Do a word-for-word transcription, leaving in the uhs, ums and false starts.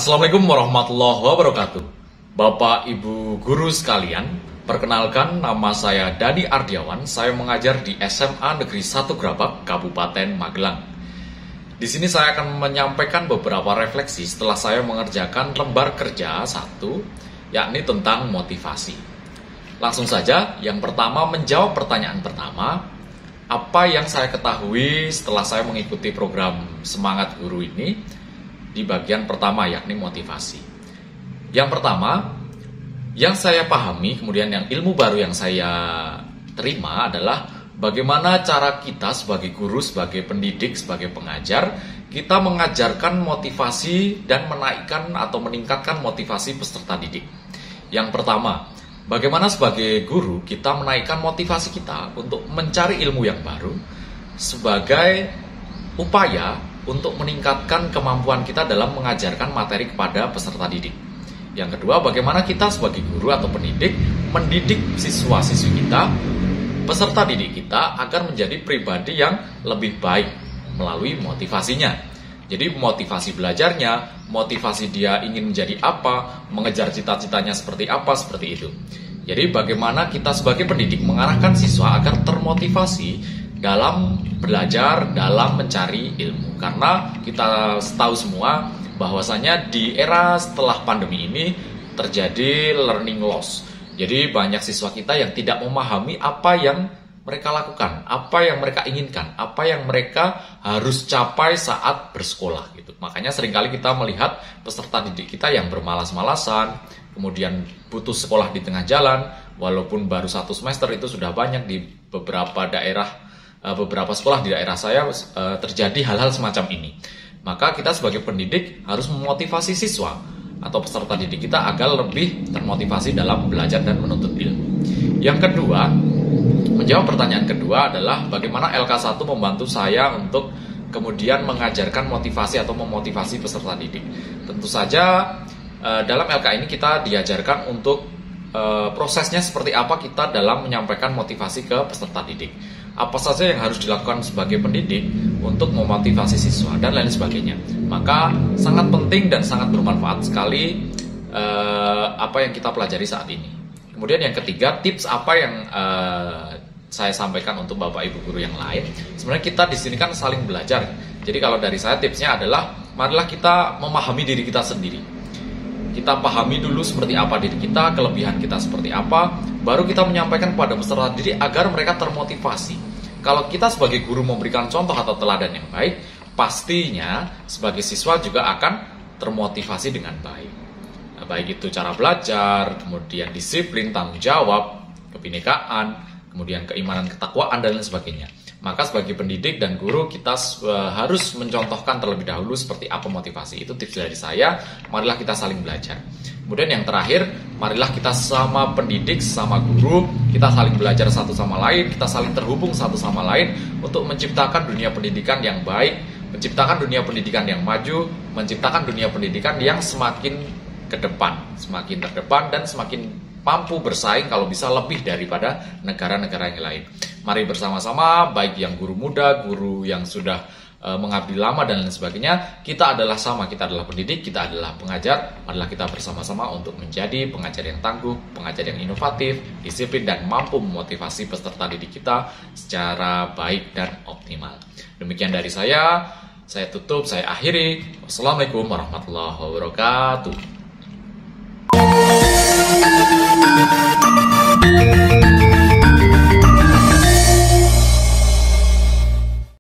Assalamualaikum warahmatullahi wabarakatuh. Bapak Ibu guru sekalian, perkenalkan nama saya Dani Ardiawan. Saya mengajar di S M A Negeri satu Grabak, Kabupaten Magelang. Di sini saya akan menyampaikan beberapa refleksi setelah saya mengerjakan lembar kerja satu, yakni tentang motivasi. Langsung saja, yang pertama menjawab pertanyaan pertama, apa yang saya ketahui setelah saya mengikuti program Semangat Guru ini di bagian pertama, yakni motivasi. Yang pertama, yang saya pahami, kemudian yang ilmu baru yang saya terima adalah bagaimana cara kita sebagai guru, sebagai pendidik, sebagai pengajar, kita mengajarkan motivasi dan menaikkan atau meningkatkan motivasi peserta didik. Yang pertama, bagaimana sebagai guru kita menaikkan motivasi kita untuk mencari ilmu yang baru sebagai upaya untuk meningkatkan kemampuan kita dalam mengajarkan materi kepada peserta didik. Yang kedua, bagaimana kita sebagai guru atau pendidik mendidik siswa-siswi kita, peserta didik kita agar menjadi pribadi yang lebih baik melalui motivasinya. Jadi motivasi belajarnya, motivasi dia ingin menjadi apa, mengejar cita-citanya seperti apa, seperti itu. Jadi bagaimana kita sebagai pendidik mengarahkan siswa agar termotivasi dalam belajar, dalam mencari ilmu. Karena kita tahu semua bahwasanya di era setelah pandemi ini terjadi learning loss. Jadi banyak siswa kita yang tidak memahami apa yang mereka lakukan, apa yang mereka inginkan, apa yang mereka harus capai saat bersekolah gitu. Makanya seringkali kita melihat peserta didik kita yang bermalas-malasan, kemudian putus sekolah di tengah jalan, walaupun baru satu semester itu sudah banyak di beberapa daerah, beberapa sekolah di daerah saya terjadi hal-hal semacam ini. Maka kita sebagai pendidik harus memotivasi siswa atau peserta didik kita agar lebih termotivasi dalam belajar dan menuntut ilmu. Yang kedua, menjawab pertanyaan kedua adalah bagaimana L K satu membantu saya untuk kemudian mengajarkan motivasi atau memotivasi peserta didik. Tentu saja dalam L K ini kita diajarkan untuk prosesnya seperti apa kita dalam menyampaikan motivasi ke peserta didik. Apa saja yang harus dilakukan sebagai pendidik untuk memotivasi siswa dan lain sebagainya. Maka sangat penting dan sangat bermanfaat sekali eh, apa yang kita pelajari saat ini. Kemudian yang ketiga, tips apa yang eh, saya sampaikan untuk Bapak Ibu guru yang lain. Sebenarnya kita di sini kan saling belajar. Jadi kalau dari saya tipsnya adalah marilah kita memahami diri kita sendiri. Kita pahami dulu seperti apa diri kita, kelebihan kita seperti apa, baru kita menyampaikan kepada peserta didik agar mereka termotivasi. Kalau kita sebagai guru memberikan contoh atau teladan yang baik, pastinya sebagai siswa juga akan termotivasi dengan baik. Nah, baik itu cara belajar, kemudian disiplin, tanggung jawab, kebinekaan, kemudian keimanan, ketakwaan, dan lain sebagainya. Maka sebagai pendidik dan guru kita uh, harus mencontohkan terlebih dahulu seperti apa motivasi. Itu tips dari saya, marilah kita saling belajar. Kemudian yang terakhir, marilah kita sama pendidik, sama guru, kita saling belajar satu sama lain, kita saling terhubung satu sama lain untuk menciptakan dunia pendidikan yang baik, menciptakan dunia pendidikan yang maju, menciptakan dunia pendidikan yang semakin ke depan, semakin terdepan dan semakin mampu bersaing kalau bisa lebih daripada negara-negara yang lain. Mari bersama-sama, baik yang guru muda, guru yang sudah e, mengabdi lama dan lain sebagainya, kita adalah sama, kita adalah pendidik, kita adalah pengajar. Marilah kita bersama-sama untuk menjadi pengajar yang tangguh, pengajar yang inovatif, disiplin dan mampu memotivasi peserta didik kita secara baik dan optimal. Demikian dari saya, saya tutup, saya akhiri. Wassalamualaikum warahmatullahi wabarakatuh.